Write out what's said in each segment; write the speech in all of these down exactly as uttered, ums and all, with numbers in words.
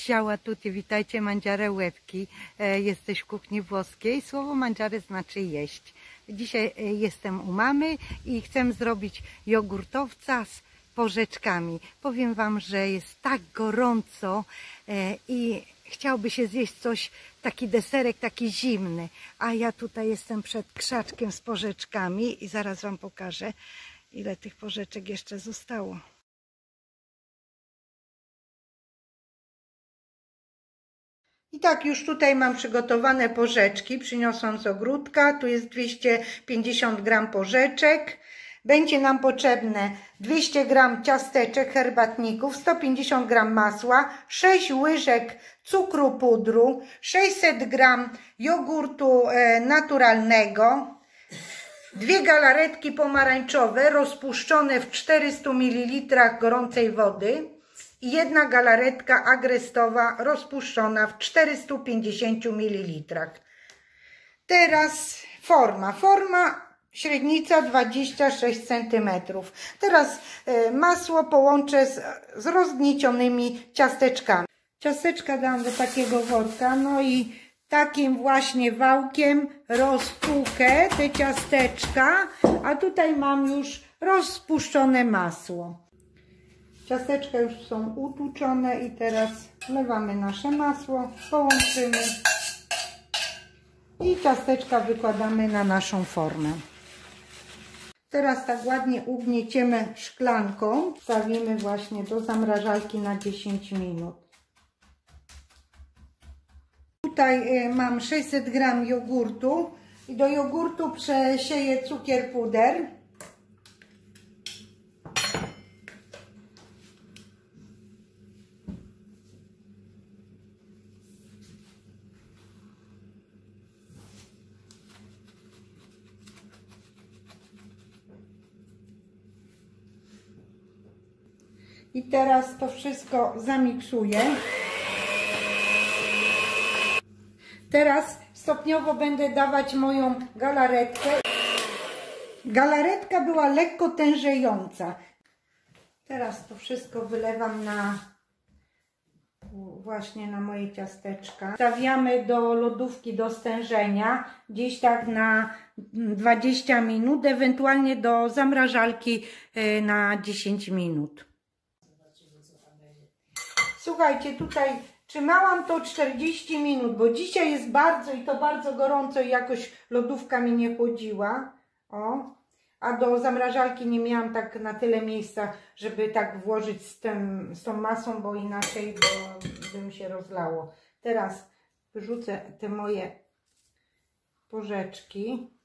Ciao tutti, witajcie, mangiare łebki. Jesteś w kuchni włoskiej. Słowo mangiare znaczy jeść. Dzisiaj jestem u mamy i chcę zrobić jogurtowca z porzeczkami. Powiem wam, że jest tak gorąco i chciałby się zjeść coś, taki deserek, taki zimny. A ja tutaj jestem przed krzaczkiem z porzeczkami i zaraz wam pokażę, ile tych porzeczek jeszcze zostało. I tak, już tutaj mam przygotowane porzeczki, przyniosłam z ogródka, tu jest dwieście pięćdziesiąt gram porzeczek. Będzie nam potrzebne dwieście gram ciasteczek herbatników, sto pięćdziesiąt gram masła, sześć łyżek cukru pudru, sześćset gram jogurtu naturalnego, dwie galaretki pomarańczowe rozpuszczone w czterystu mililitrach gorącej wody, i jedna galaretka agrestowa rozpuszczona w czterystu pięćdziesięciu mililitrach. Teraz forma. Forma średnica dwadzieścia sześć centymetrów. Teraz masło połączę z, z rozgniecionymi ciasteczkami. Ciasteczka dam do takiego worka, no i takim właśnie wałkiem rozpuchę te ciasteczka, a tutaj mam już rozpuszczone masło. Ciasteczka już są utłuczone i teraz wlewamy nasze masło, połączymy i ciasteczka wykładamy na naszą formę. Teraz tak ładnie ugnieciemy szklanką, wstawimy właśnie do zamrażalki na dziesięć minut. Tutaj mam sześćset gram jogurtu i do jogurtu przesieję cukier puder. I teraz to wszystko zamiksuję. Teraz stopniowo będę dawać moją galaretkę. Galaretka była lekko tężejąca. Teraz to wszystko wylewam na właśnie na moje ciasteczka. Stawiamy do lodówki do stężenia, gdzieś tak na dwadzieścia minut, ewentualnie do zamrażalki na dziesięć minut. Słuchajcie, tutaj trzymałam to czterdzieści minut, bo dzisiaj jest bardzo i to bardzo gorąco i jakoś lodówka mi nie chłodziła. O, a do zamrażalki nie miałam tak na tyle miejsca, żeby tak włożyć z, tym, z tą masą, bo inaczej bo by mi się rozlało. Teraz wyrzucę te moje porzeczki.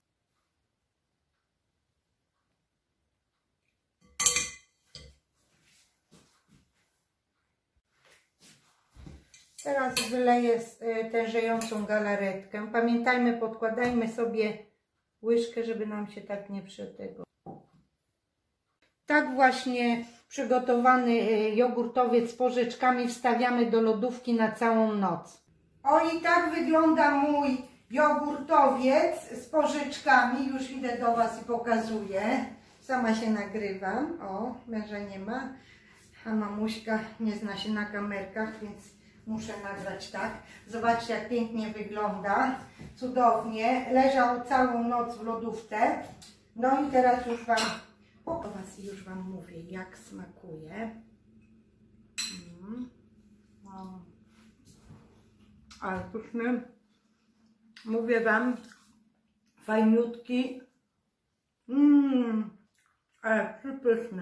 Teraz wyleję tężejącą galaretkę. Pamiętajmy, podkładajmy sobie łyżkę, żeby nam się tak nie przetego. Tak właśnie przygotowany jogurtowiec z porzeczkami wstawiamy do lodówki na całą noc. O, i tak wygląda mój jogurtowiec z porzeczkami. Już idę do was i pokazuję. Sama się nagrywam. O, męża nie ma. A mamuśka nie zna się na kamerkach, więc muszę nagrać tak. Zobaczcie, jak pięknie wygląda. Cudownie. Leżał całą noc w lodówce. No i teraz już wam o was już wam mówię, jak smakuje. Mm. No. Ale pyszny. Mówię wam, fajniutki. Mmm. Ale pyszny.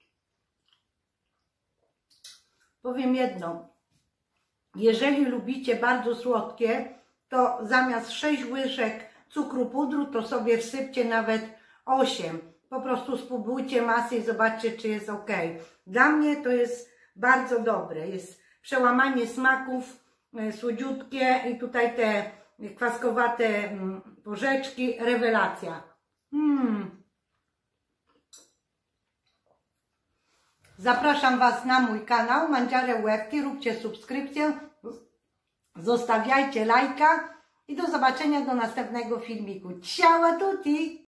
Powiem jedno. Jeżeli lubicie bardzo słodkie, to zamiast sześć łyżek cukru pudru, to sobie wsypcie nawet osiem. Po prostu spróbujcie masy i zobaczcie, czy jest ok. Dla mnie to jest bardzo dobre. Jest przełamanie smaków, słodziutkie i tutaj te kwaskowate porzeczki. Rewelacja. Mm. Zapraszam was na mój kanał Mangiare Łebki. Róbcie subskrypcję, zostawiajcie lajka i do zobaczenia do następnego filmiku. Ciao a tutti!